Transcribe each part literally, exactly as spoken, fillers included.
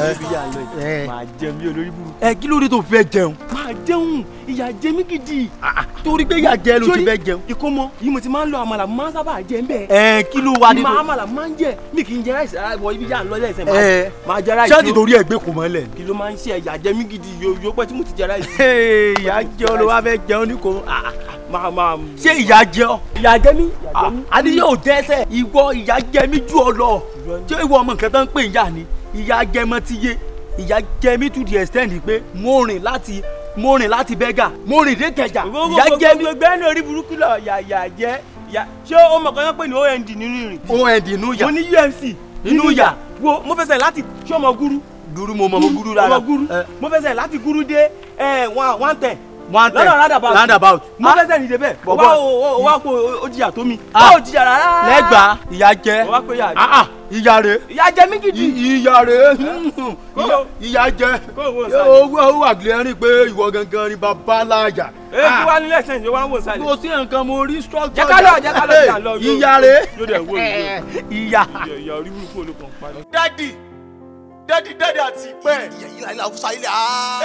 ibi yà lọ yìí máa jẹun bí olórí burúkú. ẹ kí ló dé tó fẹ́ jẹun. máa jẹun ìyà jẹ mí gidi. torí pé ìyà jẹ ló ti fẹ́ jẹun. ìkómọ yìí mo ti máa ń lọ àmàlà máa ń sábà jẹ ń bẹ. ẹ kí ló wá dé tó. ìmọ̀ àmàlà máa ń jẹ mí kì í jẹ ráìsì rárá wọ ibi yà lọ lẹ́sẹ̀ máa jẹ ráìsì. ṣáàtì torí ẹ gbé kò mọ́ lẹ̀. kí ló máa ń ṣe ìyà jẹ mí gidi yóò pẹ́ tí mo ti jẹ ráìsì. ìyà jẹ ọ ló wá fẹ́ jẹun ní kò. máa máa. ṣé ìyà jẹ ọ. ìyà jẹ mí. àní yóò dẹ́sẹ̀ ìwọ ìyà jẹ mí jù ọ lọ. ṣé ìwọ ọmọ nǹkan tó ń pè ń yà ni ìyà jẹ mọ́ ti yé ìyà jẹ mí to the extent pé mo rìn láti mo rìn láti bẹ́gà mo rìn dé kẹjà ìyà jẹ mí. gbogbo ẹni orí burúkú lọ yà yà jẹ yà ṣé o mọ̀ kan yẹn pé ní O N D nínú ìrìn. O N D nínú yà. mo ní U M C nínú yà wo mo fẹsẹ̀ láti ṣé ọmọ gúrú. gúrú mo mọ mo gúrú rárá. ọmọ gúrú mo fẹsẹ̀ láti gúrú dé one ten. one ten lọ́nà roundabout. roundabout. mo fẹsẹ̀ ní débẹ̀. bọ̀bọ̀ o wa ko o jìyà tó mi. o jìyà rárá. lẹ́gbàá ìyà jẹ. o wa ko yà jẹ. ìyà rẹ̀. ìyà jẹ mí gidi. ìyà rẹ̀ ìyà jẹ. owó wà gílẹ́rìn pé ìwọ gangan ni bàbá láàjà. ee kí wàá nílẹ̀ sẹ́yìn wàá wò sálẹ̀. kò sí nǹkan mo rí structure. jẹ́ ká lọ jẹ́ ká lọ jà lọ. ìyà rẹ̀. yóò dẹ̀ wó ìyà. ìyà. ìyà orí burúkú olùkọ́ ń parí. dádì dádì dádì àti pẹ́. ìyà yìí láìla fúnṣà ilé a.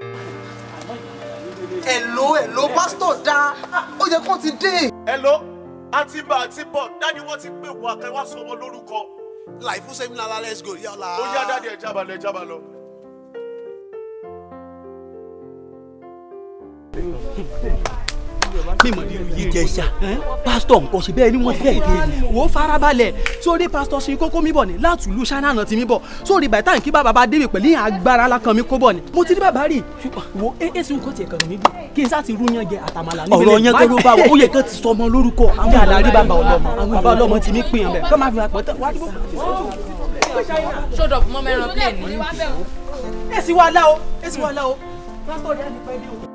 Hello, hello, pastor da. Ó yẹ kó ti dé. Hello, àǹtí bá àǹtí bọ̀, dádì wọ́n ti pè wá kẹ́ wá sọ wọn lórúkọ. Láì fún sẹ́mi lára let's go yálà. Ó yá dádì ẹ̀ jábàlẹ̀ ẹ̀ jábàlọ. mímọ ní Ìjẹ̀ṣà pásítọ̀ nǹkan ṣe bẹ́ẹ̀ ni wọ́n fẹ́ dé wò ó farabalẹ̀ sórí pásítọ̀ ṣe kókó mi bọ̀ ní láti ìlú ṣáná náà ti mi bọ̀ sórí bàtà nkí bàbá bá débi pẹ̀lú agbára alákan mi kó bọ̀ ni mo ti rí bàbá rí wo èsì nǹkan tiẹ̀ kàn mí dùn kí n sá ti rú yan jẹ àtàmàlà níbi ọ̀rọ̀ yan kẹ́rù bá wọ ó yẹ kán ti sọmọ lórúkọ àwọn àlàrí bàbá ọlọ́mọ àwọn bàbá ọlọ́mọ ti mí pè yàn bẹ́ẹ̀ kọ́ máa fi àpọ̀ tán wá dúró. Shut up mọ́ mẹ́ran plane ní. èsì wà lá o èsì wà lá o pásítọ̀ yẹn ni pẹ́ dé o.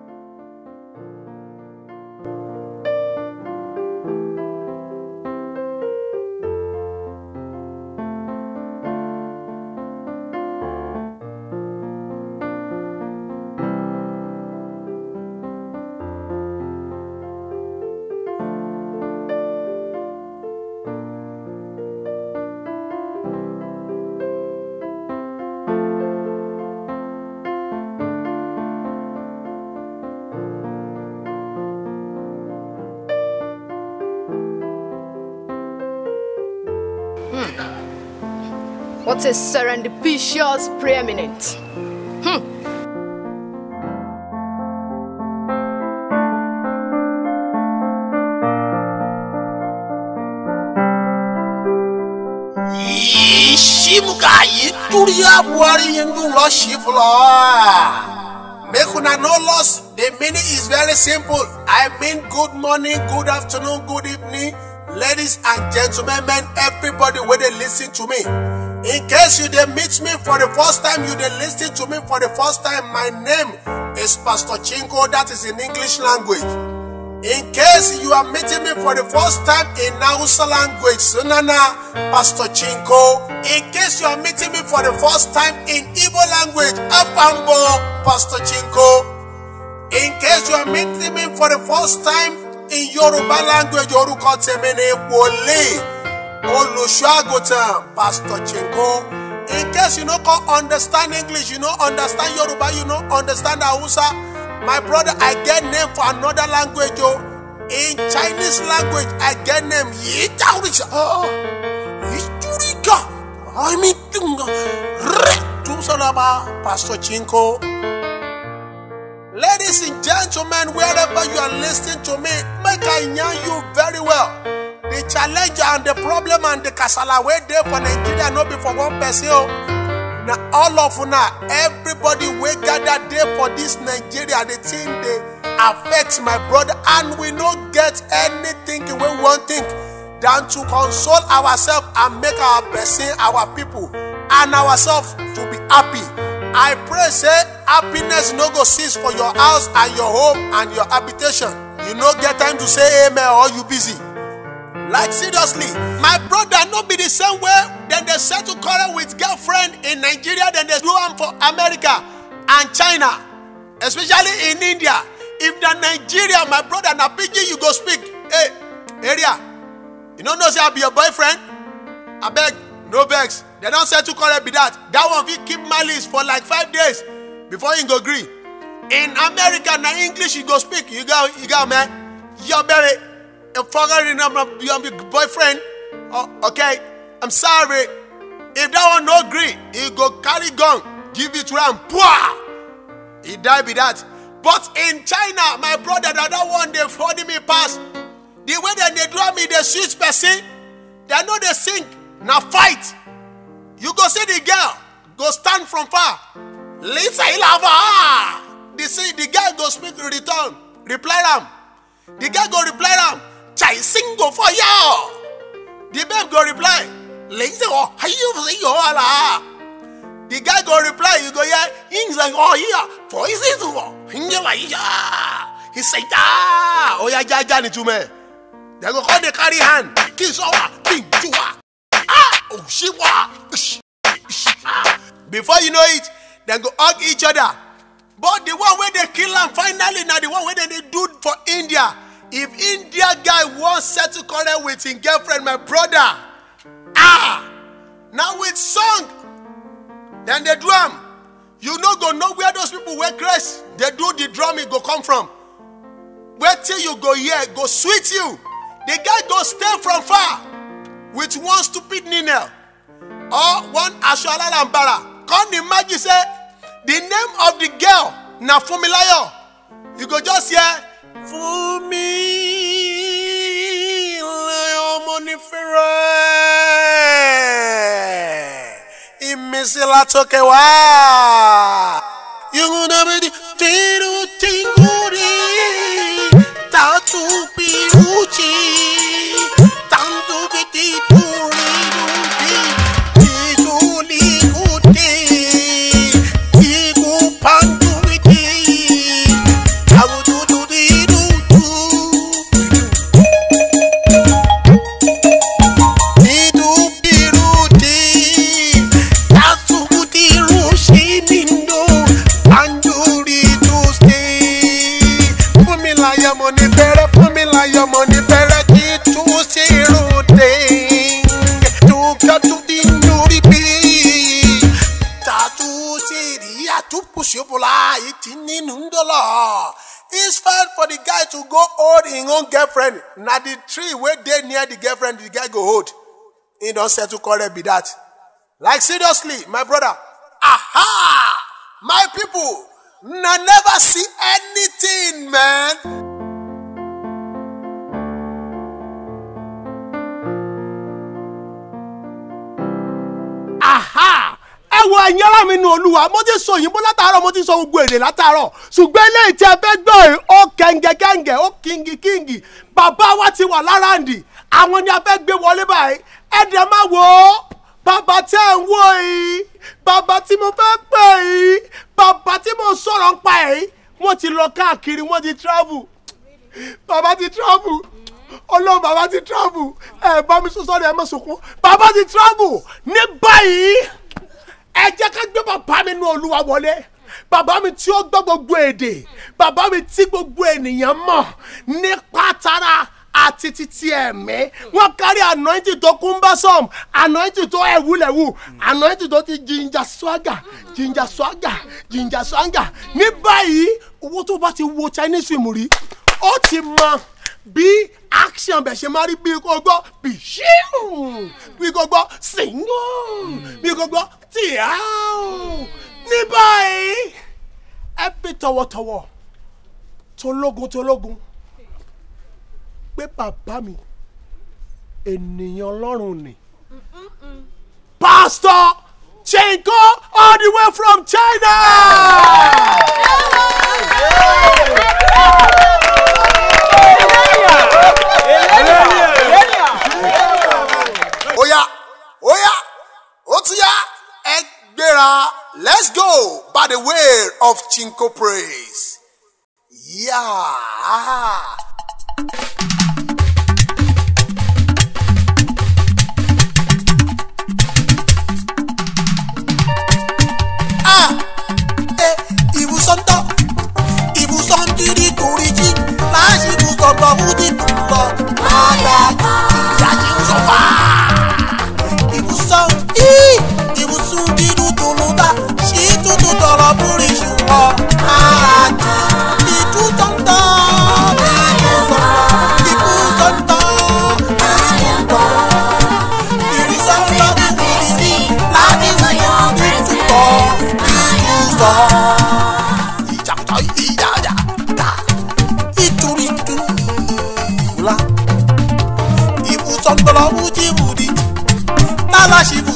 What a serendipitous preeminent. Hmm. Shimuka Yituria Buari Yendu Loshifla. Make una no loss. The meaning is very simple. I mean good morning, good afternoon, good evening. Ladies and gentlemen, men, everybody where they listen to me. In case you dey meet me for the first time, you dey listen to me for the first time, my name is Pastor Chinko, that is in English language. In case you are meeting me for the first time in Hausa language, Sunana, Pastor Chinko. In case you are meeting me for the first time in Igbo language, Afambo, Pastor Chinko. In case you are meeting me for the first time in Yoruba language, Yoruko Temene Wole. Olushagotan, Pastor Chinko. In case you don't understand English, you don't understand Yoruba, you don't understand Hausa, my brother, I get name for another language. Oh. In Chinese language, I get name Yitaurika. Oh, Yiturika. I mean, Pastor Chinko. Ladies and gentlemen, wherever you are listening to me, make I know you very well. The challenge and the problem and the kasala way there for Nigeria no be for one person. Now all of now, everybody we gather there for this Nigeria, the thing they affect my brother, and we don't get anything we want think than to console ourselves and make our person, our people, and ourselves to be happy. I pray say happiness no go cease for your house and your home and your habitation. You no get time to say amen or you busy. Like seriously, my brother no be the same way. Then they settle quarrel with girlfriend in Nigeria, then they do them for America and China, especially in India. If the Nigeria, my brother, na pidgin you go speak. Hey, area, you don't know say I be your boyfriend. I beg, no vex. They don't settle quarrel be that. That one fit keep malice for like five days before you go agree. In America, na English you go speak. You go, you go, man. You're very a foreign your boyfriend. Oh, okay, I'm sorry. If that one no agree, he go carry gun, give it to him. Pwah! He die be that. But in China, my brother, that one they holding me pass. The way that they draw me, they switch person. They know they sing. Now fight. You go see the girl. Go stand from far. Lisa Ilava. The see the guy go speak return. Reply them. The guy go reply them. Chai sing go for you. The babe go reply. Lisa oh how you say you ala. The guy go reply. You go yeah. He's like oh yeah. For is it oh. He like yeah. He say ah. Oh yeah yeah yeah ni chume. They go call the carry hand. Kiss over. Think chua. Ah. Oh she wa. Before you know it, they go hug each other. But the one where they kill them finally now the one where they do for India. If India guy wants settle quarrel with his girlfriend, my brother, ah, now with song, then the drum. You no go know where those people wear grace. They do the drum, it go come from. Wait till you go here, go sweet you. The guy go stay from far with one stupid ninel or one Ashwala Lambara. Come imagine say the name of the girl na Fumilayo. You go just hear Fumilayo Monifere. Imisila tokewa. You gonna be the tiru tinguri tatu piruchi tantu biti turi turi kuti iku pantu biti abu tu tu di tu itu piruti tatu kuti rushi nindo anjuri tu stay Fumilayo Monifere Fumilayo Monifere kitu siruting tu katu tinuri pi tatu siri atu pushiopola itini nundola. It's fine for the guy to go hold his own girlfriend. Now the tree where they near the girlfriend, the guy go hold. He don't settle quarrel be that. Like seriously, my brother. Aha! My people, I never see anything, man. Aha! Ẹ wo ẹ̀yin ará mi nínú Olúwa, mo ti sọ òyìnbó látàárọ̀, mo ti sọ gbogbo èdè látàárọ̀. Ṣùgbọ́n eléyìí tí ẹ fẹ́ gbọ́ yìí, ó kẹ̀ǹgẹ̀kẹ̀ǹgẹ̀, ó kíngì-kíngì. Bàbá wa ti wà láràǹdì. Àwọn ni a fẹ́ gbé wọlé báyìí. Ẹ dẹ̀ máa wò ó. Bàbá tí ẹ̀ ń wò yìí. Bàbá tí mo fẹ́ pè yìí. Bàbá tí mo sọ̀rọ̀ ń pa yìí. Wọ́n ti lọ káàkiri, wọ́n ti travel. Bàbá ti travel. Ọlọ́run bàbá ti travel. Ẹ bá mi sọ sọ́dọ̀ ẹ má sunkún. Bàbá ti travel. Ní báyìí, ẹ jẹ́ ká gbé bàbá mi nínú Olúwa wọlé. Bàbá mi tí ó gbọ́ gbogbo èdè. Bàbá mi tí gbogbo ènìyàn mọ̀ nípa tara àti títí ẹ̀mí. Wọ́n kárí anointing tó kún bá sọ̀m, anointing tó ẹ̀wúlẹ̀wù, anointing tó ti ginger swagger, ginger swagger, ginger swagger. Ní báyìí, owó tó bá ti wo Chinese film rí, ó ti mọ bí action bẹ̀ ṣe máa rí bí kò gbọ́ bí ṣíù, bí kò gbọ́ sìngò, bí kò gbọ́ tíáù. Ní báyìí, ẹ bí tọwọ́tọwọ́, tológun tológun, pé bàbá mi, ènìyàn Ọlọ́run ni. Pastor Chinko all the way from China. Oya, oya, otiya, egbera. Let's go by the way of Chinko praise. Yeah. Ah, eh, ibusonto, ibusontiri kuriji, lashi busoto budi kulo, ada, yaji usofa, ibuson, i.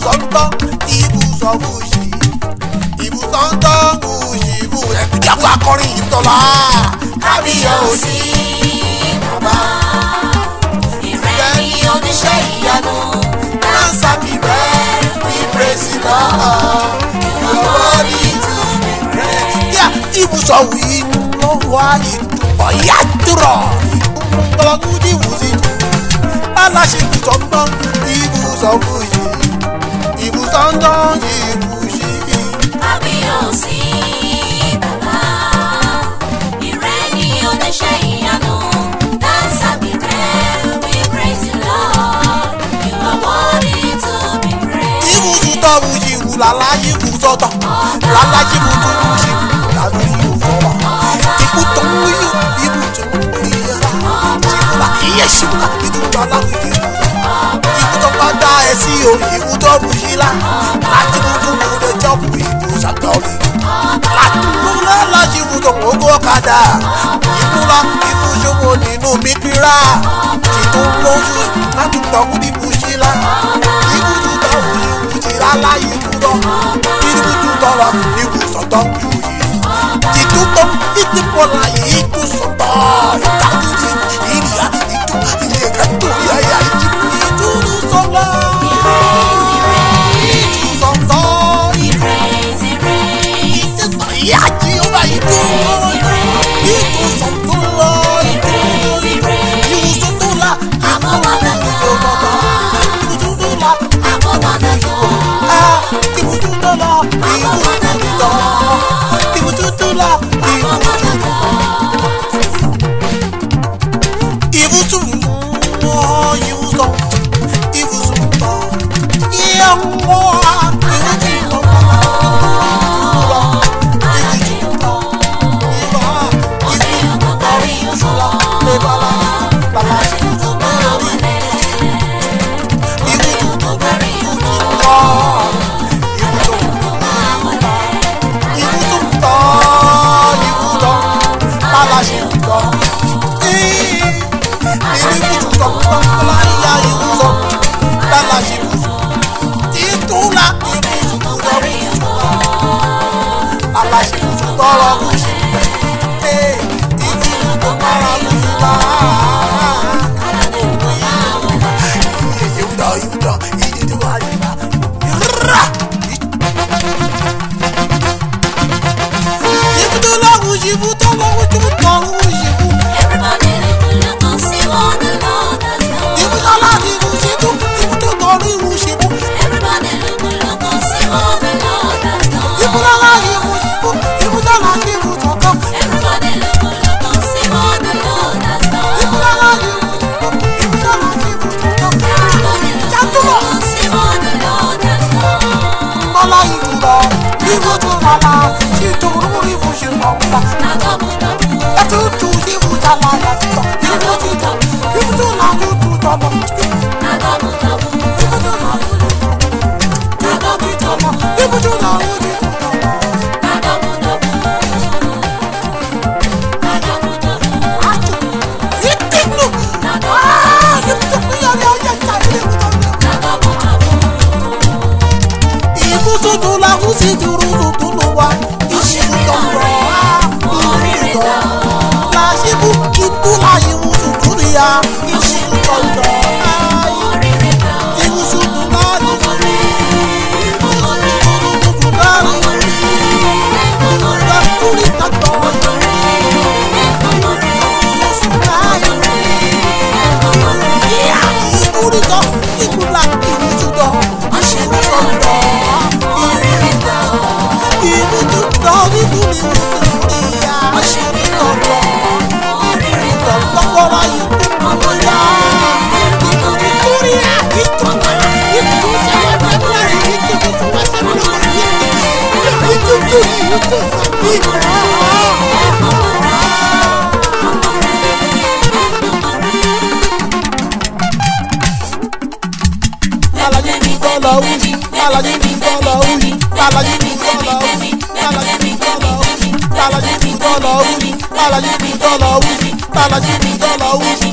sọ́ńtọ́ ibùsọ̀ wùsì ibùsọ̀ńtọ́ wùsì ibù ẹ̀kújàbù akọrin ìtọ́lá kábíyèsí bàbá ìrẹ́ ní oníṣẹ́ ìyanu answer me well we praise the Lord you are worthy to be praised. yá ibùsọ̀ wù inú ló wá ìtumọ̀ yàtúrọ̀ ìtumọ̀ ní wùsì aláṣẹ ìtọ́gbọ́n ibùsọ̀ wùsì ibùsọ̀ńtọ́ ibùsì. kábíyèsí bàbá ìrẹ́ ní oníṣẹ́ ìyanu answer me well we praise the Lord you are worthy to be praised. ibùsùn tó wùsì wù lálàyé wù sọ́tọ̀ lálàyé wù tó wùsì làbí yóò fọwọ́ ikú tó ń wúyò ibù tó ń wúyò yẹra ṣìkúlà iye ṣìkúlà ìdúró aláwìyé ikú tó bá dá ẹ sí o ikú tó wùsì la láti mú tó wù lè jọ́pù ikú sàtọ́lì láti mú lọ́láṣí wù tó ń gbó ọ̀kadà ikú la ikú ṣòwò nínú mípírà tìtún lójú láti tọ́kù ibù sí la ikú tó tọ́ wùsì wùsì lálá ikú lọ ikú tó tọ́ lọ ikú sọ̀tọ́ wùsì tìtún tó títí pọ̀lá ikú sọ̀tọ́ ìtàkùn ìrìyà ìtú ìyẹ̀kẹ́ tó yáyà ìtú ìtúrú sọ̀lá ìtú sọ̀tọ́ ìtú ìyá jí ó bá yìí tó ìtú sọ̀tọ́ lọ ìtú ìtú sọ̀tọ́ la ìtú ìtú sọ̀tọ́ la ìtú sọ̀tọ́ la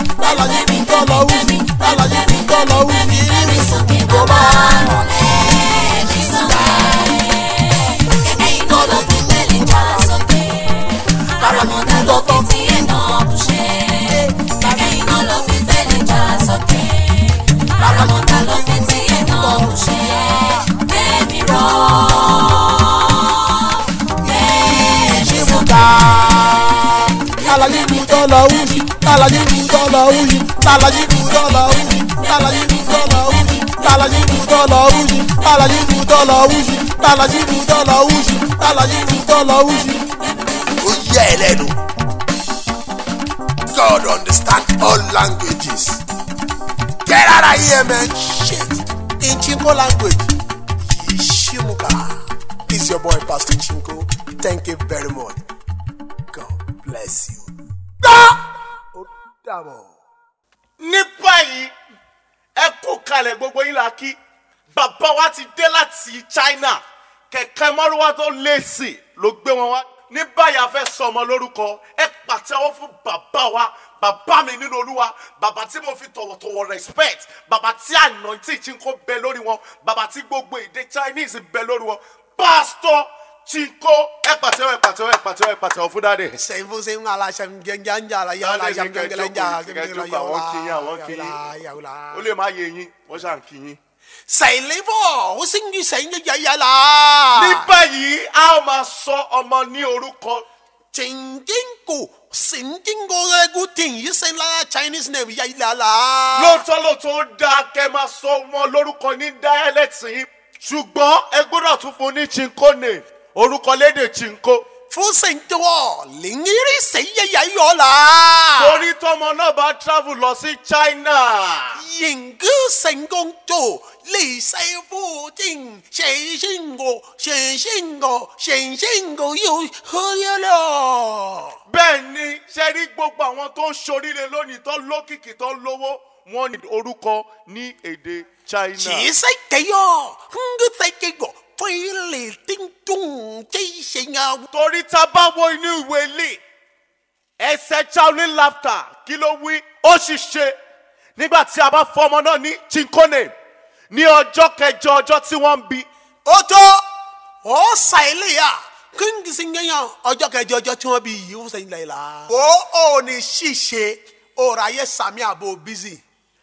Every Lalaji Budola Uji, Lalaji Budola Uji, Lalaji Budola Uji, Lalaji Budola Uji, Lalaji Budola Uji, Lalaji Budola Uji. Oh yeah, Lenu. God understand all languages. Get out of here, man. Shit. In Chinko language. Yishimuka. It's your boy, Pastor Chinko. Thank you very much. God bless you. Odamo. Ní báyìí ẹ kú kalẹ̀ gbogbo yín la kí bàbá wa ti dé láti China kẹ̀kẹ́ mọ́rúwá tó léèsì ló gbé wọn wá ní báyìí a fẹ́ sọ ọmọ lórúkọ ẹ pàtẹ́wọ́ fún bàbá wa bàbá mi nínú Olúwa bàbá tí mo fi tọ̀wọ̀tọ̀wọ̀ respect bàbá tí anointing Chinko bẹ lórí wọn bàbá tí gbogbo èdè Chinese bẹ lórí wọn Pastor Chinko ẹ pàtẹ́wọ́ ẹ pàtẹ́wọ́ ẹ pàtẹ́wọ́ ẹ pàtẹ́wọ́ fún dáadé. Sẹ́yìn fún sẹ́yìn ala ṣẹ́yìn gẹ́gẹ́ jà la yà la ṣẹ́yìn gẹ́gẹ́ la jà gẹ́gẹ́ la yà la ó lè má yé yín wọ́n ṣàn kí yín. Sẹ́yìn lébọ̀ ó sì ń sẹ́yìn gẹ́gẹ́ yà la. Ní báyìí a máa sọ ọmọ ní orúkọ. Chinko Chinko regu tin yìí sẹ́yìn la Chinese name yà la la. Lóòótọ́ lóòótọ́ ó dáa kẹ́ máa sọ wọn lórúkọ ní dialect yìí ṣùgbọ́n ẹ gbọ́dọ̀ tún fún ní Chinko name. Orúkọ lédè Chinko. Fún sèǹtẹ̀wọ̀ lìngírí sèyíyá yọ̀ la. Torí tọmọ náà bá travel lọ sí China. Yìngí sèǹgóńtò lè ṣe fúdìn ṣèṣìngò ṣèṣìngò ṣèṣìngò yóò hóyẹ lọ. Bẹ́ẹ̀ ni ṣe rí gbogbo àwọn tó ń ṣoríire lónìí tó lókìkí tó lówó wọn ní orúkọ ní èdè China. Kì í ṣe kẹyọ ń gbé kẹyọ. Fẹ́lẹ̀ tí ń dùn tí ṣe yàn. Torí tá a bá wo inú ìwé ilé ẹsẹ̀ Shaolin Laughter kí ló wí ó sì ṣe nígbà tí a bá fọmọ náà ní Chinko name ní ọjọ́ kẹjọ ọjọ́ tí wọ́n ń bí. Ó tó ó ṣàìlèyà kí n kì í ṣe yàn ọjọ́ kẹjọ ọjọ́ tí wọ́n bí yìí ó ṣàìlè la. Ó ò ní ṣìṣe òòrùn ayé sàmì àbò bísí.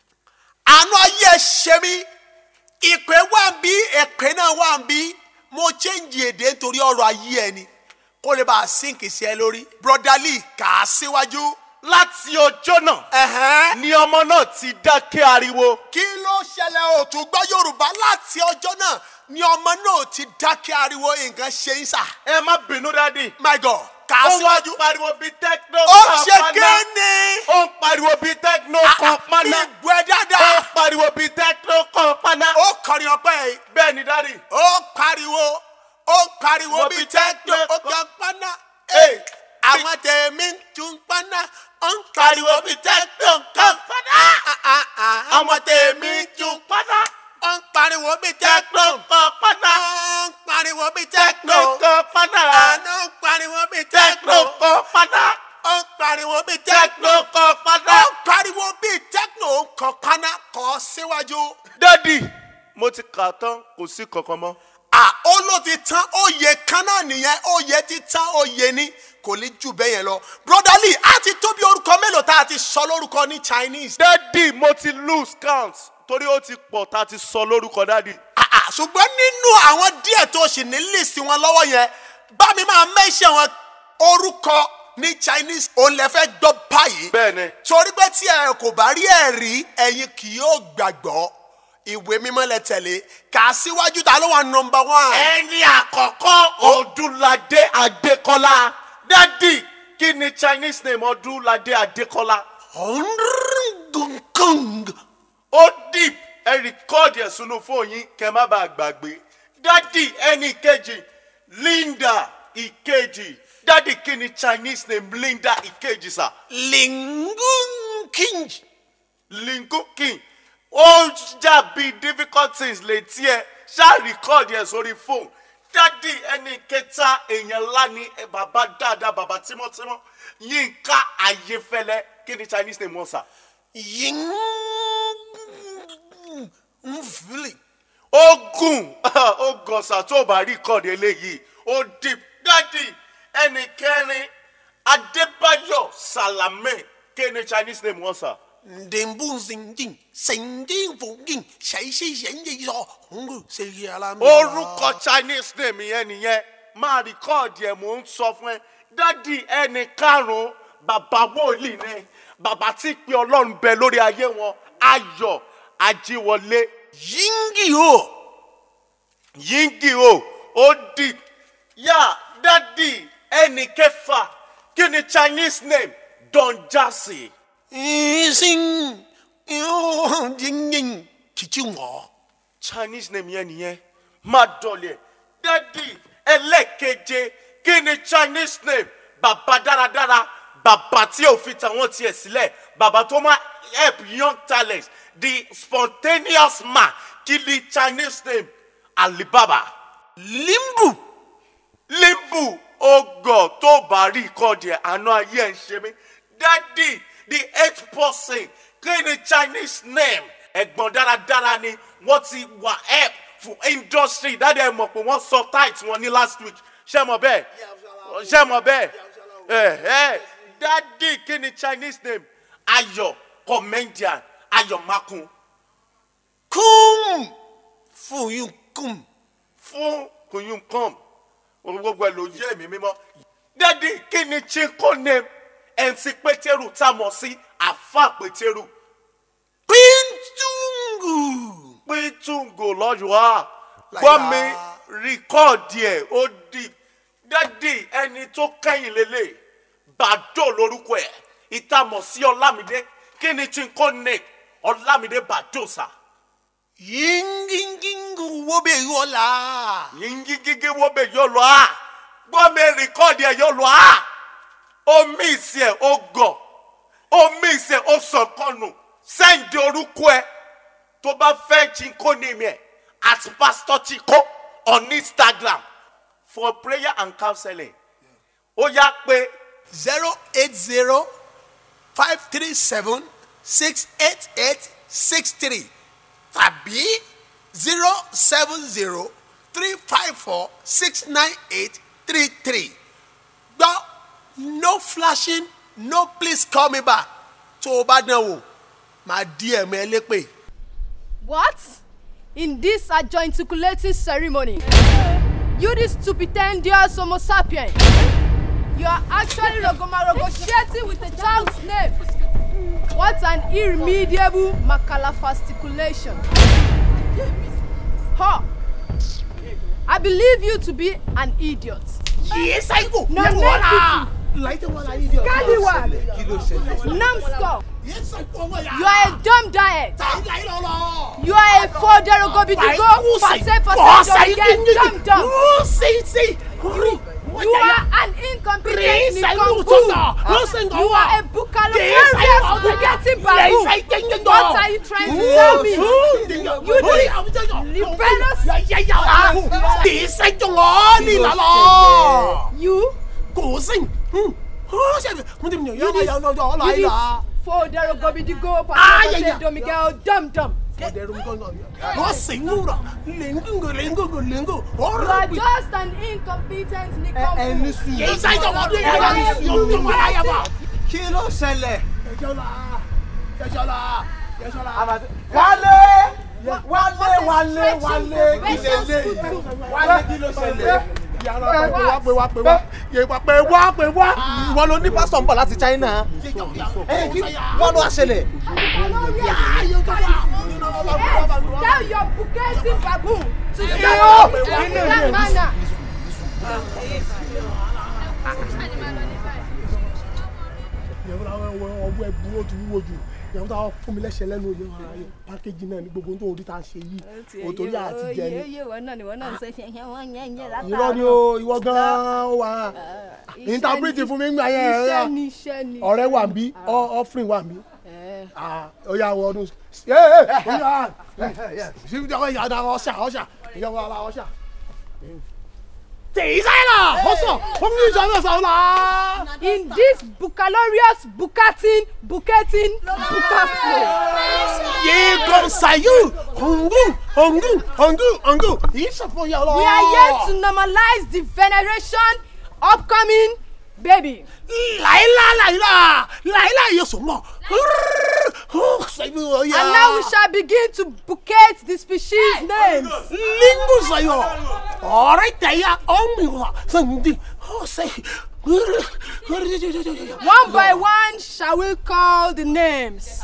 Àánú ayé ṣe mí. Ìpè wà ń bí èpè náà wà ń bí mo change èdè nítorí ọ̀rọ̀ ayé ẹni kó lè bá a sink sí ẹ lórí brotherly kà á síwájú. Láti ọjọ́ náà ni ọmọ náà ti dákẹ́ ariwo. Kí ló ṣẹlẹ̀ o tún gbọ́ Yorùbá láti ọjọ́ náà ni ọmọ náà ti dákẹ́ ariwo nǹkan ṣe ń sà. Ẹ má bínú dádì. My God kà á síwájú. Ó wá pariwo bíi techno ó kan ṣe paná. kéne. Ó ń pariwo bíi techno kan paná. Ìgbẹ́ dáadáa. Ó ń pariwo bíi techno kan paná. Ó kọrin ọpẹ́ yìí. Bẹ́ẹ̀ ni dádì. Ó pariwo ó pariwo bíi techno kan paná. Àwọn tèmi ń tún paná. Ó ń pariwo bíi techno kan paná. Àwọn tèmi ń tún paná. Ó ń pariwo bíi techno kan paná. Ó ń pariwo bíi techno kan paná. Àná ń pariwo bíi techno kan paná. Ó ń pariwo bíi techno kan paná. Ó ń pariwo bíi techno kan paná kọ síwájú. Dádì mo ti kà tán kò sí kankan mọ́. À ó ló ti tán oyè kan náà nìyẹn oyè ti tán oyè ni kò ní jù bẹ́ẹ̀ yẹn lọ. Brotherly a ti tó bí orúkọ mélòó tá a ti sọ lórúkọ ní Chinese. Dádì mo ti lose count torí ó ti pọ̀ tá a ti sọ lórúkọ dádì. Ṣùgbọ́n nínú àwọn díẹ̀ tó ṣì ní list wọn lọ́wọ́ yẹn bá mi máa mention wọn orúkọ ní Chinese òun lè fẹ́ gbọ́ báyìí. Bẹ́ẹ̀ni. Torí pé tí ẹ kò bá rí ẹ̀rí ẹ̀yin kì yóò gbàgbọ́ ìwé mímọ́ lẹ tẹ̀lé kà á síwájú ta ló wà number one. Ẹni àkọ́kọ́ Ọdúnládé Adékọ́lá. Dádì kí ni Chinese name Ọdúnládé Adékọ́lá? Ó deep ẹ record ẹ̀ sínú fóònù yín kẹ́ má bàa gbàgbé. Dádì ẹni kejì Linda Ìkejì. Dádì kí ni Chinese name Linda Ìkejì sà? Lingun King. Lingun King. Ó dàbí difficulties létí ẹ ṣáà record ẹ sórí fóònù. Dádì ẹni kẹta èèyàn ńlá ni bàbá dáadáa bàbá tímọ́tímọ́ Yínká Ayéfẹ́lẹ́ kí ni Chinese name wọn sà? Yín ń fìlì. Ogun ó gọ̀sà tó bá record eléyìí ó deep. Dádì ẹni kẹrin Adébáyọ̀ Sàlámẹ̀ kí ni Chinese name wọn sà? Ndembu Zinjin Sendin Fugin Ṣàìṣe Ṣẹ̀ǹjẹ̀ sọ Hungru ṣe alámi. Orúkọ Chinese name yẹn nìyẹn máa record ẹ̀ mò ń sọ fún ẹ. Dádì ẹni karùn-ún bàbá wòlíì ni bàbá tí pe ọlọ́run bẹ lórí ayé wọn Ayọ̀ Ajíwọlé. Yingi o. Yingi o ó di yá dádì ẹnì kẹfà kí ni Chinese name Don Jazzy. Sing. Ying. Kichungo. Chinese name yẹn nìyẹn má dọ̀lẹ̀ dádì ẹlẹ́keje kí ni Chinese name bàbá dáradára bàbá tí ò fi tàwọn tiẹ̀ sílẹ̀ bàbá tó máa help young talents the spontaneous man kí ni Chinese name Alibaba. Limbu. Limbu ogo tó bá rí ìkọ́dì ẹ̀ àná ayé ẹ̀ ń ṣe mí dádì the eighth person kí ni Chinese name ẹ̀gbọ́n dáradára ni wọ́n ti wà help fún industry dádì ẹ̀ mọ̀ pé wọ́n sọ tight wọn ní last week ṣé mọ̀ bẹ́ẹ̀ ṣé mọ̀ bẹ́ẹ̀ ẹ̀ ẹ̀ dádì kí ni Chinese name Ayọ̀ comedian Ayọ̀ Makun. Kum. Fún yín kum. Fún kùnyùn kọ́m gbogbo ẹ̀ ló yé mi mímọ́. dádì kí ni chinko name M C Pétérù tá a mọ̀ sí Àfà Pétérù. Pintungu. Pintungu lọ́jọ́ a gbọ́ mi rìkọ́ọ̀dì ẹ̀ ó di dádì ẹni tó kẹ́yìn lélẹ̀ Bàdó lórúkọ ẹ̀ ìtàmọ̀ sí Ọlámídé kí ni chinko name Ọlámídé Bàdó sà. Yingingingu wobe yola. Yingigigi wobe yolo a gbọ́ mi rìkọ́ọ̀dì ẹ̀ yolo a ó míìsì ẹ̀ ó gọ̀ ó míìsì ẹ̀ ó sọ̀kọ́nù sẹ́ǹdì orúkọ ẹ̀ tó bá fẹ́ chinko name ẹ̀ at Pastor Chiko on Instagram for prayer and counseling ó yá pé Zero eight zero five three seven six eight eight six three. Tàbí zero seven zero three five four six nine eight three three. Gbọ́ no flashing no please call me back tó o bá dán wò máa di ẹ̀mọ́ ẹ lépè. What? In this adjointiculating ceremony, you this stupidendious homo sapien, you are actually rogomarogotiating with a child's name. What an irremediable macalafasticulation. Huh. I believe you to be an idiot. Yes, I go. No, no, Scallywag. Numbskull. You are a dumb diet. You are a foderogobidigo, passe passe dumb dumb. You, you are an incompetent nincompoop. You are a bucalorious bugeting baboon. What are you trying to tell me? You rebellious. You? You this foderogobidigo, passe passe domigel dumb dumb. You are just an incompetent nincompoop. Kí ló ṣẹlẹ̀? Wálé wálé wálé wálé kí lè lè wálé kí ló ṣẹlẹ̀? Wá pé wá pé wá yẹ̀wà pé wá pé wá ìwọ ló ní pásítọ̀ ń bọ̀ láti China. Wọ́n ló wá ṣẹlẹ̀. Tell your bugeting baboon to stay up in that manner. Ọwọ́ ẹ̀bùn ó ti wúwo jù ìyàwó táwọn fún mi lẹ́sẹ̀ lẹ́nu òye ayé pákéjì náà ní gbogbo tó orí tá a ṣe yìí òtórí àti jẹ ni. Irọ́ ni o ìwọ gan-an ó wà interpret fún mi gbà yẹn ọ̀rẹ́ wà bí offering wà bí ó yà wọ ọdún ṣíbi ìyá ọ̀dà ọ̀ṣà ọ̀ṣà ìyá ọ̀dà ọ̀ṣà. 贼在了，我说，我跟你讲那啥啦。 In this bucalorious bucating bucating bucaflo. Ye go sayu, hongu, hongu, hongu, hongu. We are here to normalize the veneration upcoming baby. Laila, Laila, Laila, you so more. And now we shall begin to bucate the species names. Lingu sayo. Alright, there. Oh, me. Something. Oh, say. One by one shall we call the names.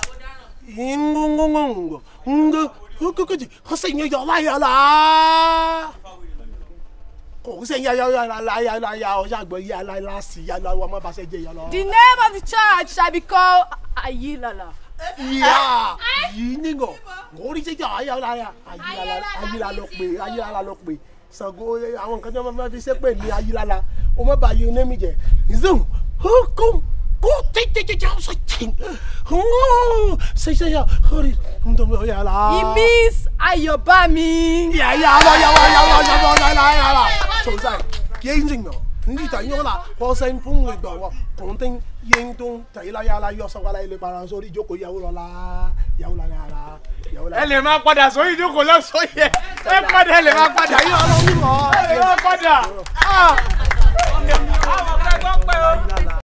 The name of the church shall be called Ayilala. Yeah, Yiningo. What is it? Ayala, Ayala, Ayala, Lokbe, Ayala, Lokbe. So go, I want to come and visit me, Ayala. Oh, my by your name again. Zoom. Who come? Go take the house. I think. Oh, say, say, hurry. He means Ayobami. Yeah, yeah, yeah, yeah, yeah, yeah, yeah. So, say, Ying. 呢就係啦，我成風嚟到喎，講定應東睇啦呀啦，約手個嚟你把人說你jókòó有了啦，有啦呀啦，有啦。 ẹ lè máa padà sórí ìjókòó lọ́sọ̀ yẹ ẹ padà ẹ lè máa padà yín ọlọ́run mọ̀ ẹ lè máa padà. àwọn ọ̀gá gbọ́ pé o.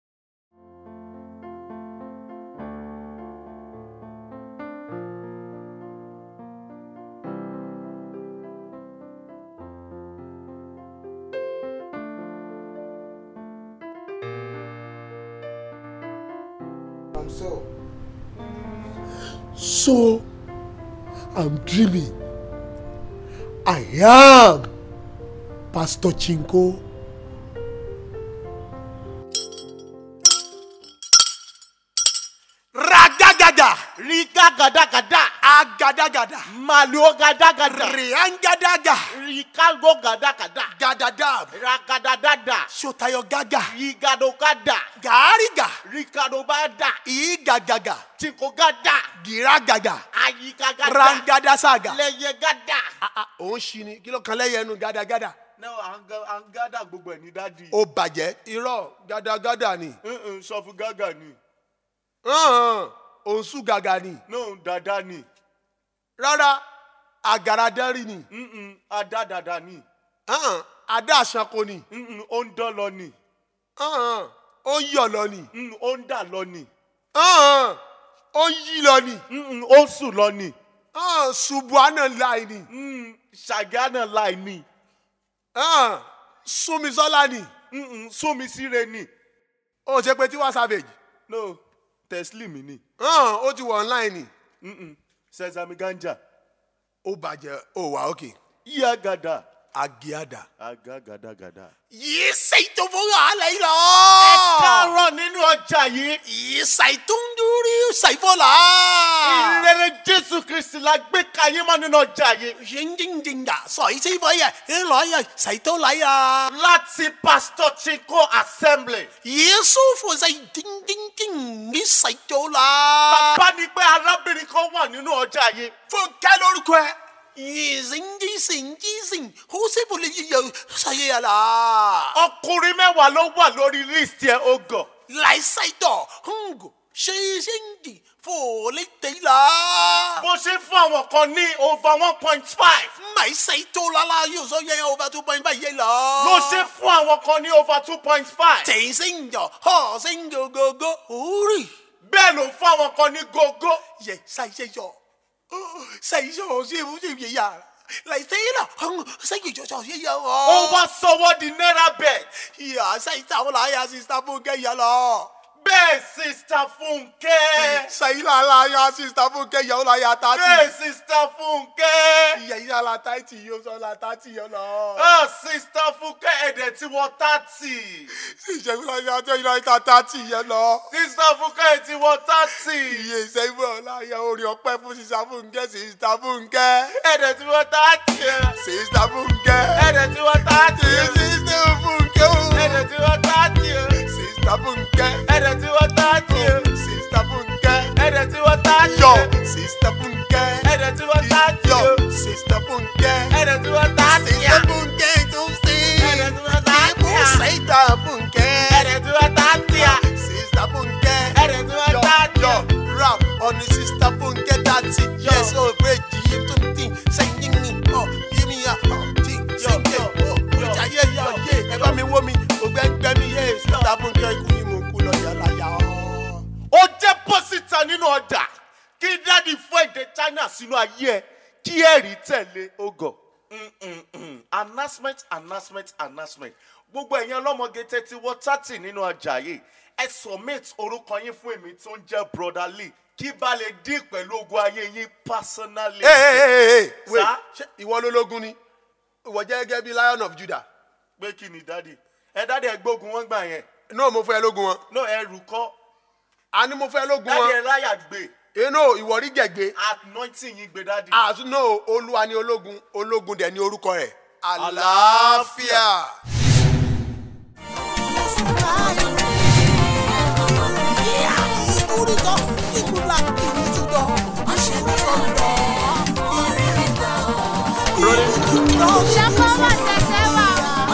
So, so I'm dreaming. I am Pastor Chinko. Ragagada, rigagadagada, agadagada, maluogadagada, riangadaga, rikagogadagada, gadada, ragadadada, shotayo gaga, rigadogada, gariga, rikadobada, igagaga, chikogada, giragaga, ayikagada, rangada saga, leyegada. Ah ah, oh shini, kilo kan leyenu gada gada. No, ang gada gbogbo ni daddy. Ó bàjẹ́, irọ́, gada gada ni. Eh eh, sọ fún gaga ni. Uh-huh. Osu gaga ni. No, dada ni. Rárá, agaradari ni. Mm-mm, ada dada ni. Uh-huh. Ada aṣanko ni. Mm-mm, ó ń dán lọ ni. Uh-huh. Ó ń yọ̀ lọ ni. Mm, ó ń dà lọ ni. Uh-huh. Ó ń yí lọ ni. Mm-mm, ó ń sùn lọ ni. Uh-huh. Subuana láì ni. Mm, Ṣàgánà láì ni. Uh-huh. Súnmisọ́lá ni. Mm-mm, Súnmisíre ni. Ó ṣe pé Tiwa Savage. No. Teslim ni. Ah, ó ti wọ online ni. Mm-mm. Sesame Ganja. Ó bàjẹ́, ó wà okay. Iyagada. Agiada. Agagada gada. Yìí ṣètò fún àlẹ́ yìí lọ. Ẹ káàárọ̀ nínú ọjà yìí. Yìí ṣètò ń dúrí ṣàìfọ́lá. Ìrere Jésù Kristi la gbé kayé mọ́ nínú ọjà yìí. Yíyíyíyá sọ ìṣe ìfọ̀ yẹ, ẹ lọ yẹ ṣètò láyà. Láti Pastor Chinko Assembly. Yéésù fún ṣe díndíndín ní ṣètò la. Bàbá ni pé arábìnrin kan wà nínú ọjà yìí. Fúnkẹ́ lórúkọ ẹ. Ọkùnrin mẹ́wàá ló wà lórí list yẹn ogò. Láìsàìtọ̀ hungo ṣe ṣéǹdì fòlẹ́tẹ̀lá. Bó ṣe fún àwọn kan ní over one point five. Máìsàìtọ̀ lálá yóò sọ yẹ over two point five yẹn lọ. Ló ṣe fún àwọn kan ní over two point five. Tẹ̀yìn ṣéǹjọ ọ̀ ṣéǹjọ gógó orí. Bẹ́ẹ̀ ló fún àwọn kan ní gógó. Yẹ ṣàìṣẹ́yọ. Say so, see who you are. Like say no, say you just you are. Oh, what so what the naira bet? Yeah, say that all I sister Funke yalo. Bẹ́ẹ̀ sister Funke. Say la la ya sister Funke yo la ya tati. Bẹ́ẹ̀ sister Funke. Yeah, ya la tati yo so la tati yo lo. Ah, sister Funke ede ti wo thirty. Sister la ya te la thirty yo lo. Sister Funke ti wo thirty. Yeah, say wo la ya ori ọpẹ́ fún sister Funke, sister Funke. Ede ti wo thirty. Sister Funke. Ede ti wo thirty. Sister Funke. Ede ti wo thirty. Sister Funke. Ede ti wo thirty. Sister Funke. Ede ti wo thirty. Yo, Sister Funke. Ede ti wo thirty. Yo, Sister Funke. Ede ti wo thirty. Sister Funke to see. Ede ti wo thirty. Sister Funke. Ede ti wo thirty. Sister Funke. Ede ti wo thirty. Yo, rap on the Sister Funke thirty. Yes, oh, great. You don't think singing me. Oh, give me a oh, think, sing it. Oh, yeah, yeah, yeah. Eba mi wo mi, ogbegbe mi ye. Sister Funke ku ni mo ku lo ya la ya. Ó deposita nínú ọjà kí dáàdi fún èdè China sínú ayé ẹ kí ẹ̀rí tẹ̀lé ogò. announcement announcement announcement gbogbo ẹ̀yin ọlọ́mọge tẹ́tí wọ́ thirty nínú ọjà yìí ẹ submit orúkọ yín fún èmi tó ń jẹ́ brother Lee kí bá lè dín pẹ̀lú ogun ayé yín personally. Hey, hey, hey, hey. Wait, ìwọ lológun ni ìwọ jẹ́ gẹ́gẹ́ bí Lion of Judah. Pé kí ni dádì ẹ dádì ẹ gbógun wọn gbà yẹn. No, mo fẹ́ lógun wọn. No, ẹrù kọ́. A ní mo fẹ́ lógun wọn. Dádì ẹ láyà gbé. Eh, no, ìwọ rí gẹ̀gbé. Anointing yín gbé dádì. As no, Olúwa ni ológun, ológun dẹ̀ ni orúkọ rẹ̀. Àlàáfíà. Ṣọkọ wà tẹ̀tẹ̀ wà.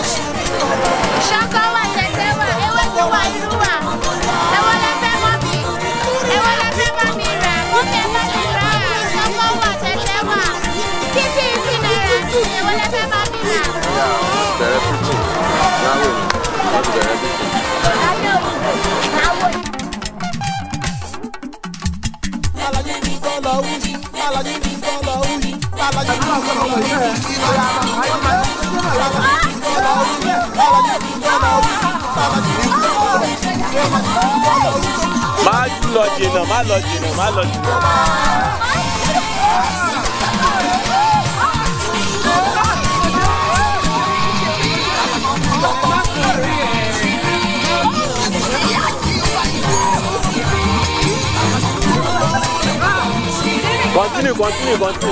Ṣọkọ wà tẹ̀tẹ̀ wà. Ewé ti wà irú wà. Èwo lẹ fẹ́ mọ́ mi? Èwo lẹ fẹ́ bá mi rà? Ó fẹ́ bá mi rà. Ṣọkọ wà tẹ̀tẹ̀ wà. Títí ìfì náírà. Èwo lẹ fẹ́ bá mi rà? Bẹ̀rẹ̀ fífi. Láwọ̀ ni. Láti bẹ̀rẹ̀ fífi. Láyé òní. Láwọ̀ ni. Alájí mi kọ́ lọ wúni. Alájí mi kọ́ lọ wúni. Alájí mi kọ́ lọ wúni. Má lọ jìnnà, má lọ jìnnà, má lọ jìnnà. Continue, continue, continue.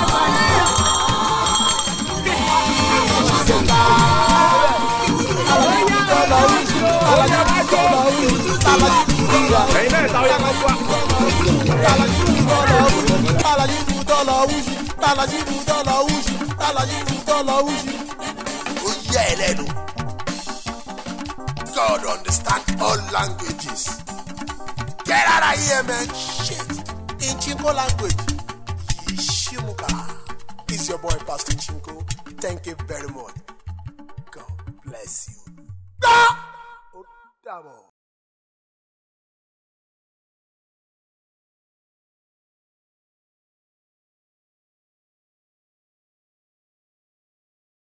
God understand all languages. Get out of here, man. Shit. In Chinko language. Yishimuka. It's your boy, Pastor Chinko. Thank you very much. God bless you. Ah!